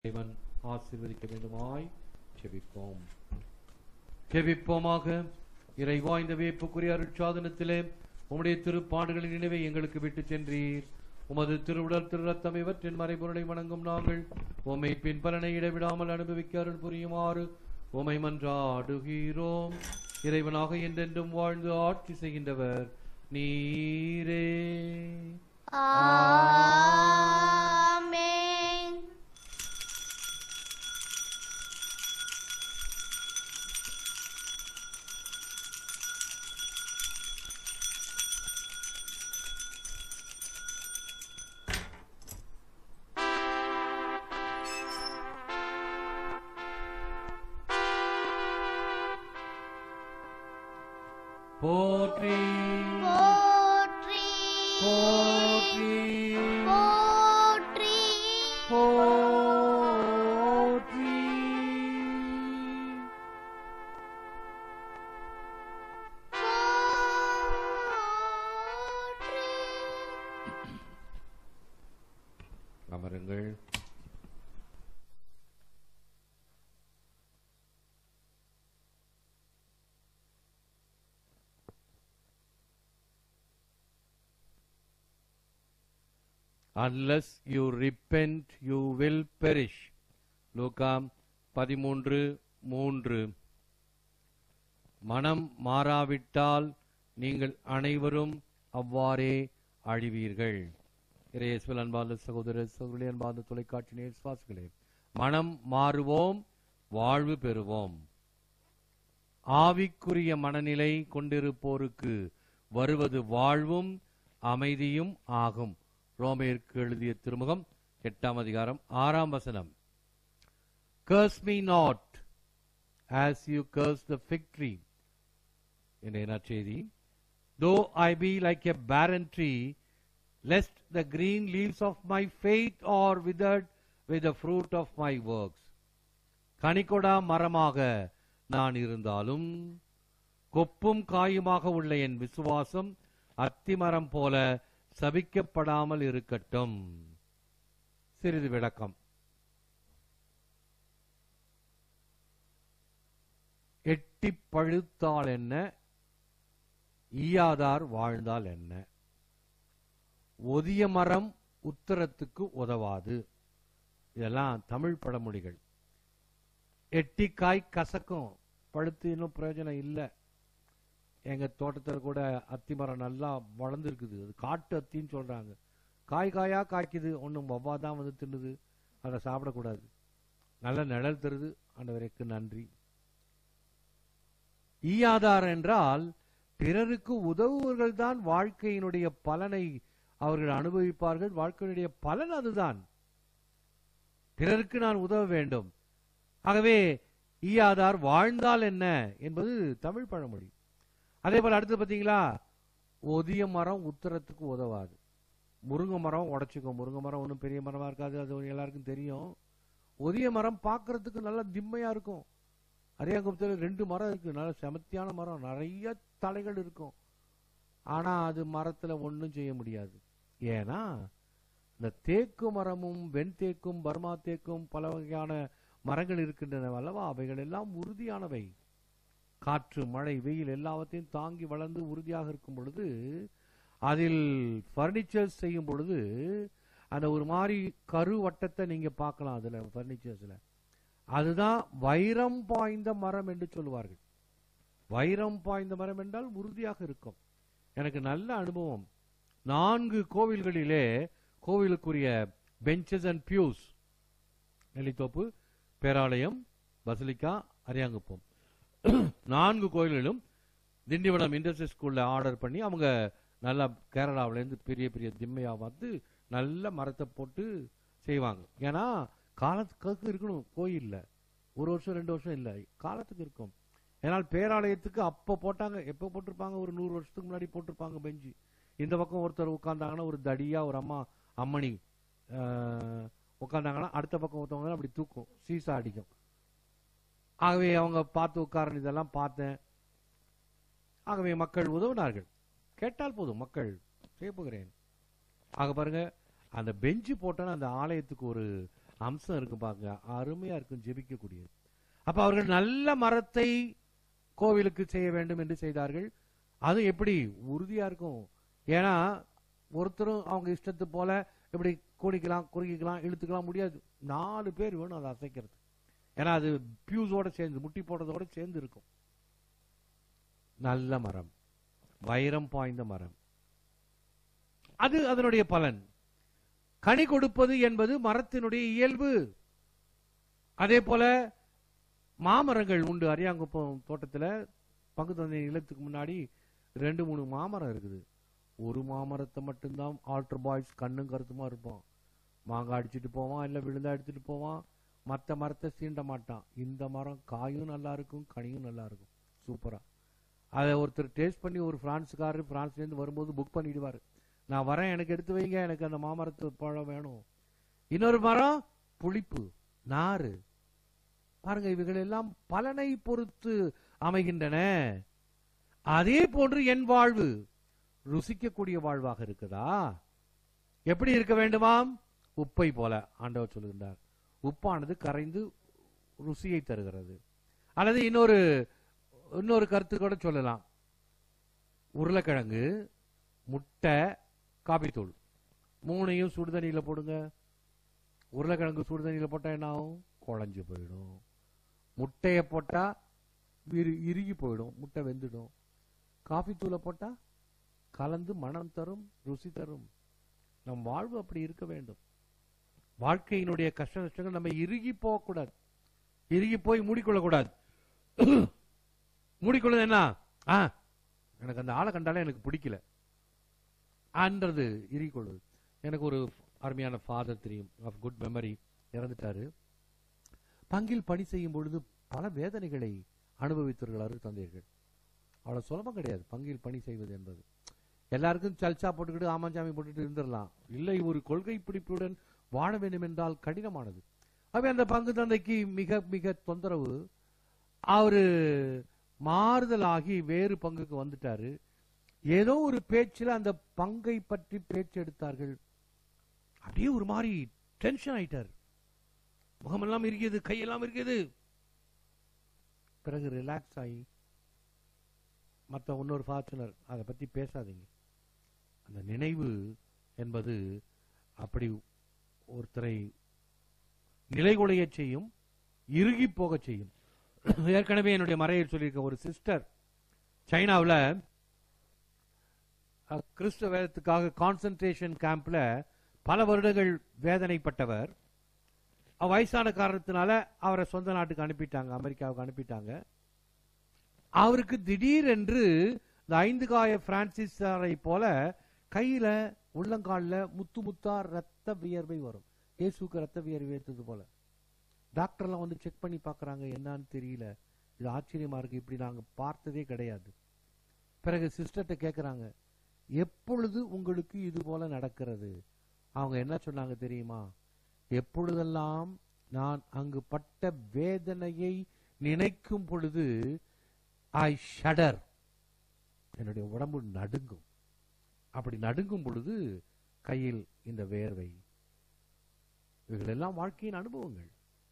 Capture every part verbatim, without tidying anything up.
தேவன் ஆசீர்வதிக்க வேண்டுமாய் ஜெபிப்போம். ஜெபிப்போமாக. இறைவா, இந்த வியப்புக்குரிய அருட்சாதனத்திலே உம்முடைய திருப்பாடுகளின் நினைவை எங்களுக்கு விட்டு சென்றீர். உமது திருவுடல் திரு ரத்தம் இவற்றின் மறைபொருளை வணங்கும் நாங்கள் உம்மை பின்பலனை இடைவிடாமல் அனுபவிக்க அருள் புரியுமாறு உம்மை மன்றாடுகிறோம். இறைவனாக என்றென்றும் வாழ்ந்து ஆட்சி செய்கின்றவர் நீரே. ஆமென். போற்றி போற்றி போற்றி போற்றி போற்றி. அமருங்கள். Unless you repent, you will perish. லூக்கா பதிமூன்று மூன்று. மனம் மாறாவிட்டால் நீங்கள் அனைவரும் அவ்வாறே அழிவீர்கள். இறையேசுவில் அன்பார்ந்த சகோதர சகோதரி, அன்பார்ந்த தொலைக்காட்சி நேயர் சுவாசிகளே, மனம் மாறுவோம், வாழ்வு பெறுவோம். ஆவிக்குரிய மனநிலை கொண்டிருப்போருக்கு வருவது வாழ்வும் அமைதியும் ஆகும். ரோமேயருக்கு எழுதிய திருமுகம் எட்டாம் அதிகாரம் ஆறாம் வசனம். Curse me not as you curse the fig tree. இன்றைய நற்செய்தி. Though I be like a barren tree, lest the green leaves of my faith are withered with the fruit of my works. கனிகொடா மரமாக நான் இருந்தாலும் கொப்பும் காயுமாக உள்ள என் விசுவாசம் அத்திமரம் போல சபிக்கப்படாமல் இருக்கட்டும். சிறிது விளக்கம். எட்டி பழுத்தால் என்ன, ஈயாதார் வாழ்ந்தால் என்ன? ஒதிய மரம் உத்தரத்துக்கு உதவாது. இதெல்லாம் தமிழ் பழமொழிகள். எட்டிக்காய் கசக்கும், பழுத்து இன்னும் பிரயோஜனம் இல்லை. எங்க தோட்டத்தில் கூட அத்தி மரம் நல்லா வளர்ந்துருக்குது. அது காட்டு அத்தின்னு சொல்றாங்க. காய் காயா காய்க்குது, ஒன்றும் வவ்வா தான் வந்து தின்னுது. அதை சாப்பிடக்கூடாது. நல்ல நிழல் தருது. ஆண்டவருக்கு நன்றி. ஈயாதார் என்றால் பிறருக்கு உதவுவர்கள் தான் வாழ்க்கையினுடைய பலனை அவர்கள் அனுபவிப்பார்கள். வாழ்க்கையினுடைய பலன் அதுதான். பிறருக்கு நான் உதவ வேண்டும். ஆகவே ஈயாதார் வாழ்ந்தால் என்ன என்பது தமிழ் பழமொழி. அதே போல அடுத்து பார்த்தீங்களா, ஒதிய மரம் உத்தரத்துக்கு உதவாது. முருங்கை மரம் உடைச்சிக்கும். முருங்கை மரம் ஒன்றும் பெரிய மரமா இருக்காது, அது எல்லாருக்கும் தெரியும். ஒதிய மரம் பார்க்கறதுக்கு நல்லா திம்மையா இருக்கும். அரியாங்குப்பத்தில் ரெண்டு மரம் இருக்கு, நல்ல செமத்தியான மரம், நிறைய தலைகள் இருக்கும். ஆனா அது மரத்துல ஒன்றும் செய்ய முடியாது. ஏன்னா இந்த தேக்கு மரமும் வெண்தேக்கும் பர்மா தேக்கும் பல வகையான மரங்கள் இருக்கின்றன அல்லவா, அவைகள் எல்லாம் உறுதியானவை. காற்று மழை வெயில் எல்லாவற்றையும் தாங்கி வளர்ந்து உறுதியாக இருக்கும் பொழுது அதில் பர்னிச்சர்ஸ் செய்யும் பொழுது அந்த ஒரு மாதிரி கரு வட்டத்தை நீங்க பார்க்கலாம். அதுல பர்னிச்சர்ஸ்ல அதுதான் வைரம் பாய்ந்த மரம் என்று சொல்லுவார்கள். வைரம் பாய்ந்த மரம் என்றால் உறுதியாக இருக்கும். எனக்கு நல்ல அனுபவம். நான்கு கோவில்களிலே கோவிலுக்குரிய பெஞ்சஸ் அண்ட் பியூஸ், நெல்லித்தோப்பு, பேராலயம், பசிலிக்கா, அரியாங்குப்பம், நான்கு கோயில்களிலும் திண்டிவனம் இண்டஸ்ட்ரி ஸ்கூல்ல ஆர்டர் பண்ணி அவங்க நல்லா கேரளாவிலேருந்து பெரிய பெரிய திம்மையா வந்து நல்ல மரத்தை போட்டு செய்வாங்க. ஏன்னா காலத்துக்கு இருக்கணும். கோயில்ல ஒரு வருஷம் ரெண்டு வருஷம் இல்லை, காலத்துக்கு இருக்கும். ஏன்னால் பேராலயத்துக்கு அப்ப போட்டாங்க. எப்ப போட்டிருப்பாங்க? ஒரு நூறு வருஷத்துக்கு முன்னாடி போட்டிருப்பாங்க பெஞ்சு. இந்த பக்கம் ஒருத்தர் உட்கார்ந்தாங்கன்னா ஒரு தடியா ஒரு அம்மா அம்மணி உட்கார்ந்தாங்கன்னா அடுத்த பக்கம் ஒருத்தவங்க அப்படி தூக்கும், சீசா அடிக்கும். ஆகவே அவங்க பார்த்து உட்காரன் இதெல்லாம் பார்த்தேன். ஆகவே மக்கள் உதவினார்கள். கேட்டால் போதும், மக்கள் செய்ய போகிறேன். ஆக பாருங்க, அந்த பெஞ்சு போட்டோன்னா அந்த ஆலயத்துக்கு ஒரு அம்சம் இருக்கு பாருங்க, அருமையா இருக்கும் ஜெபிக்கக்கூடியது. அப்ப அவர்கள் நல்ல மரத்தை கோவிலுக்கு செய்ய வேண்டும் என்று செய்தார்கள். அது எப்படி உறுதியா இருக்கும்? ஏன்னா ஒருத்தரும் அவங்க இஷ்டத்து போல இப்படி கூடிக்கலாம், குறுக்கிக்கலாம், இழுத்துக்கலாம் முடியாது. நாலு பேர் வேணும் அதை அசைக்கிறது. ஏன்னா அது பியூஸோட சேர்ந்து, முட்டி போடுறதோட சேர்ந்து இருக்கும். நல்ல மரம், வைரம் பாய்ந்த மரம், அது அதனுடைய பலன். கனி கொடுப்பது என்பது மரத்தினுடைய இயல்பு. அதே போல மாமரங்கள் உண்டு. அரியாங்குப்பம் தோட்டத்தில் பங்கு தந்தை நிலத்துக்கு முன்னாடி ரெண்டு மூணு மாமரம் இருக்குது. ஒரு மாமரத்தை மட்டும்தான் ஆல்டர் பாய்ஸ் கண்ணும் கருத்துமா இருப்பான். மாங்காய் அடிச்சுட்டு போவான், இல்லை விழுந்தா எடுத்துட்டு போவான். மற்ற மரத்தை சீண்ட மாட்டான். இந்த மரம் காயும் நல்லா இருக்கும், கனியும் நல்லா இருக்கும், சூப்பரா. அதை ஒருத்தர் டேஸ்ட் பண்ணி, ஒரு பிரான்ஸுக்காரர் பிரான்ஸ்லேருந்து வரும்போது புக் பண்ணிடுவார். நான் வரேன், எனக்கு எடுத்து வைங்க, எனக்கு அந்த மாமரத்து பழம் வேணும். இன்னொரு மரம் புளிப்பு, நாறு. பாருங்க, இவைகள் எல்லாம் பலனை பொறுத்து அமைகின்றன. அதே போன்று என் வாழ்வு ருசிக்கக்கூடிய வாழ்வாக இருக்குதா? எப்படி இருக்க வேண்டுமாம்? உப்பை போல. ஆண்டவர் சொல்லுகின்றார், உப்பானது கரைந்து ருசியை தருகிறது. அல்லது இன்னொரு இன்னொரு கருத்து கூட சொல்லலாம். உருளைக்கிழங்கு, முட்டை, காபித்தூள் மூணையும் சுடுதண்ணியில போடுங்க. உருளைக்கிழங்கு சுடுதண்ணியில போட்டா என்ன ஆகும்? குழஞ்சு போயிடும். முட்டையை போட்டா இறுகி போயிடும், முட்டை வெந்துடும். காஃபி தூளை போட்டா கலந்து மனம் தரும், ருசி தரும். நம் வாழ்வு அப்படி இருக்க வேண்டும். வாழ்க்கையினுடைய கஷ்ட நஷ்டங்கள் நம்ம இறுகி போகக்கூடாது, இறுகி போய் மூடிக்கொள்ளக்கூடாது. மூடிக்கொள்ளது என்ன? ஆ எனக்கு அந்த ஆளை கண்டாலே எனக்கு பிடிக்கல அன்றது இறுகிக்கொள்வது. எனக்கு ஒரு அருமையான ஃபாதர் தெரியும், ஆஃப் குட் மெமரி, இறந்துட்டாரு. பங்கில் பணி செய்யும் பொழுது பல வேதனைகளை அனுபவித்தவர்கள் தந்தையர்கள். அவ்வளவு சுலபம் கிடையாது பங்கில் பணி செய்வது என்பது. எல்லாருக்கும் சல்சா போட்டுக்கிட்டு ஆமாஞ்சாமி போட்டுட்டு இருந்துடலாம். இல்லை, ஒரு கொள்கை பிடிப்புடன் வாழ வேண்டும் என்றால் கடினமானது. அவை அந்த பங்கு தந்தைக்கு மிக மிக தொந்தரவு. அவரு மாறுதலாகி வேறு பங்குக்கு வந்துட்டாரு. ஏதோ ஒரு பேச்சில் அந்த பங்கை பற்றி பேச்சு எடுத்தார்கள். அப்படியே ஒரு மாதிரி டென்ஷன் ஆயிட்டார். முகமெல்லாம் இருக்கிறது, கையெல்லாம் இருக்கிறது. பிறகு ரிலாக்ஸ் ஆகி, மற்ற இன்னொரு ஃபார்ச்சுனர் அதை பத்தி பேசாதீங்க. அந்த நினைவு என்பது அப்படி ஒருத்தரை நிலைகுலைய செய்யும், இறுகி போக செய்யும். ஏற்கனவே என்னுடைய மறையில் சொல்லியிருக்க ஒரு சிஸ்டர் சைனாவில் கிறிஸ்துவ வேதத்துக்காக கான்சன்ட்ரேஷன் கேம்ப்ல பல வருடங்கள் வேதனைப்பட்டவர். வயசான காரணத்தினால அவரை சொந்த நாட்டுக்கு அனுப்பிட்டாங்க, அமெரிக்காவுக்கு அனுப்பிட்டாங்க. அவருக்கு திடீரென்று இந்த ஐந்து காய பிரான்சிஸாரை போல கையில உள்ளங்காலில் முத்து முத்தா ரத்த வியர்வை வரும். இயேசுக்கு ரத்த வியர்வை ஏற்றது போல. டாக்டர்லாம் வந்து செக் பண்ணி பார்க்கறாங்க, என்னன்னு தெரியல, இது ஆச்சரியமா இருக்கு, இப்படி நாங்க பார்த்ததே கிடையாது. பிறகு சிஸ்டர்கிட்ட கேட்கறாங்க, எப்பொழுது உங்களுக்கு இது போல நடக்கிறது? அவங்க என்ன சொன்னாங்க தெரியுமா? எப்பொழுதெல்லாம் நான் அங்கு பட்ட வேதனையை நினைக்கும் பொழுது ஐ ஷடர், என்னுடைய உடம்பு நடுங்கும். அப்படி நடுங்கும் பொழுது கையில் இந்த வேர்வை. இவைகளெல்லாம் வாழ்க்கையின் அனுபவங்கள்.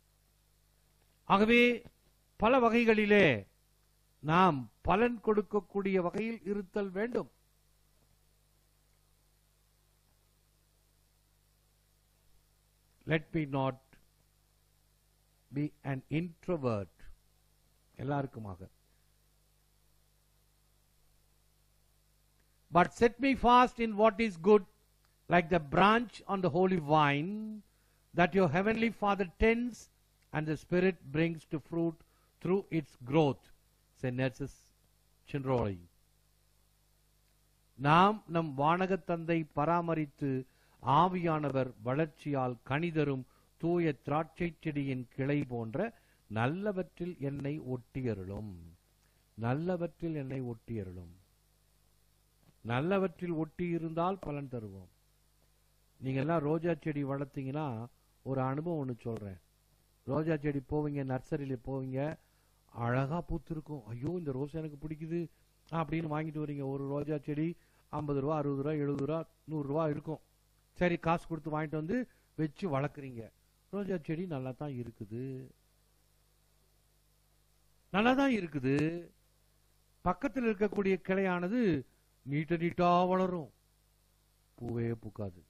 ஆகவே பல வகைகளிலே நாம் பலன் கொடுக்கக்கூடிய வகையில் இருத்தல் வேண்டும். Let me not be an introvert. எல்லாருக்குமாக. But set me fast in what is good, like the branch on the holy vine, that your heavenly Father tends, and the Spirit brings to fruit through its growth. Saint Narcissus Chinroli. நாம் நம் வானகத் தந்தை பராமரித்து ஆவியானவர் வளர்ச்சியால் கனிதரும் தூய திராட்சை செடியின் கிளை போன்ற நல்லவற்றில் என்னை ஒட்டியருளும். நல்லவற்றில் என்னை ஒட்டியருளும். நல்லவற்றில் ஒட்டி இருந்தால் பலன் தருவோம். நீங்க எல்லாம் ரோஜா செடி வளர்த்தீங்கன்னா ஒரு அனுபவம் ஒன்று சொல்றேன். ரோஜா செடி போவீங்க, நர்சரியில போவீங்க, அழகா பூத்திருக்கும். ஐயோ இந்த ரோஸ் எனக்கு பிடிக்குது அப்படின்னு வாங்கிட்டு வரீங்க. ஒரு ரோஜா செடி ஐம்பது ரூபா, அறுபது ரூபா, எழுபது ரூபா, நூறு ரூபா இருக்கும். சரி, காசு கொடுத்து வாங்கிட்டு வந்து வச்சு வளர்க்குறீங்க. ரோஜா செடி நல்லா தான் இருக்குது, நல்லா தான் இருக்குது. பக்கத்தில் இருக்கக்கூடிய கிளையானது நீட்ட நீட்டா வளரும், பூவே பூக்காது.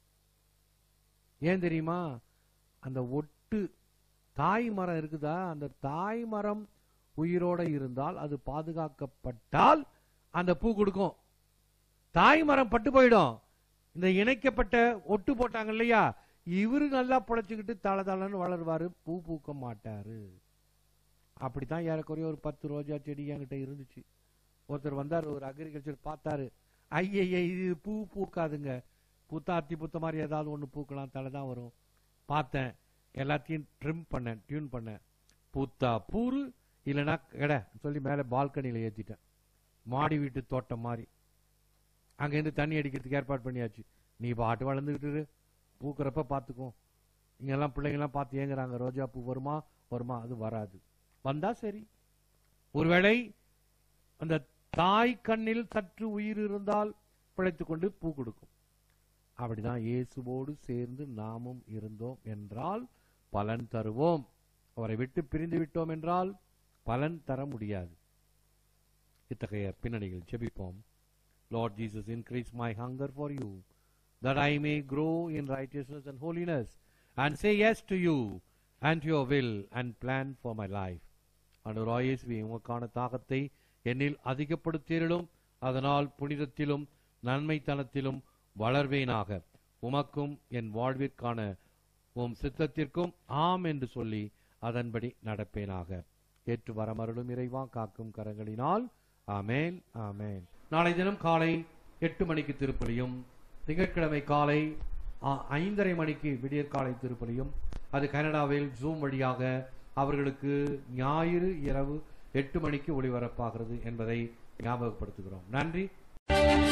ஏன் தெரியுமா? அந்த ஒட்டு தாய் மரம் இருக்குதா, அந்த தாய் மரம் உயிரோட இருந்தால், அது பாதுகாக்கப்பட்டால் அந்த பூ கொடுக்கும். தாய் மரம் பட்டு போயிடும். இந்த இணைக்கப்பட்ட ஒட்டு போட்டாங்க இல்லையா, இவரு நல்லா பொழைச்சுக்கிட்டு தள தளன்னு வளருவாரு, பூ பூக்க மாட்டாரு. அப்படித்தான் ஏறக்குறைய ஒரு பத்து ரோஜா செடி என்கிட்ட இருந்துச்சு. ஒருத்தர் வந்தார், ஒரு அக்ரிகல்ச்சர் பார்த்தாரு, ஐய இது பூ பூக்காதுங்க, புத்தாத்தி புத்த மாதிரி ஏதாவது ஒன்று பூக்கலாம், தலை தான் வரும். பார்த்தேன், எல்லாத்தையும் ட்ரிம் பண்ணேன், டியூன் பண்ணேன். பூத்தா பூரு இல்லைன்னா கடை சொல்லி மேலே பால்கனியில் ஏற்றிட்டேன், மாடி வீட்டு தோட்டம் மாதிரி. அங்கேருந்து தண்ணி அடிக்கிறதுக்கு ஏற்பாடு பண்ணியாச்சு. நீ பாட்டு வளர்ந்துக்கிட்டு பூக்கிறப்ப பார்த்துக்கோ. இங்கெல்லாம் பிள்ளைங்கெல்லாம் பார்த்து ஏங்குறாங்க, ரோஜா பூ வருமா வருமா, அது வராது. வந்தா சரி. ஒருவேளை அந்த தாய் கண்ணில் சற்று உயிர் இருந்தால் பிழைத்துக் கொண்டு பூ கொடுக்கும். அப்படிதான் இயேசுவோடு சேர்ந்து நாமும் இருந்தோம் என்றால் பலன் தருவோம். அவரை விட்டு பிரிந்து விட்டோம் என்றால் பலன் தர முடியாது. இத்தகைய பின்னணிகள் ஜெபிப்போம். Lord Jesus, increase my hunger for you, that I may grow in righteousness and holiness, and say yes to you and to your will and plan for my life. ஆண்டவராகிய இயேசுவே, உமக்கான தாகத்தை என்னில் அதிகப்படுத்தியருளும், அதனால் புனிதத்திலும் நன்மைத்தனத்திலும் வளர்வேனாக. உமக்கும் என் வாழ்விற்கான உம் சித்தத்திற்கும் ஆம் என்று சொல்லி அதன்படி நடப்பேனாக. ஏற்று வரமருளும் இறைவா, காக்கும் கரங்களினால். ஆமேன், ஆமேன். நாளை தினம் காலை எட்டு மணிக்கு திருப்பலியும், திங்கட்கிழமை காலை ஐந்தரை மணிக்கு விடியற்காலை திருப்பலியும், அது கனடாவில் ஜூம் வழியாக அவர்களுக்கு ஞாயிறு இரவு எட்டு மணிக்கு ஒளிபரப்பாகிறது என்பதை ஞாபகப்படுத்துகிறோம். நன்றி.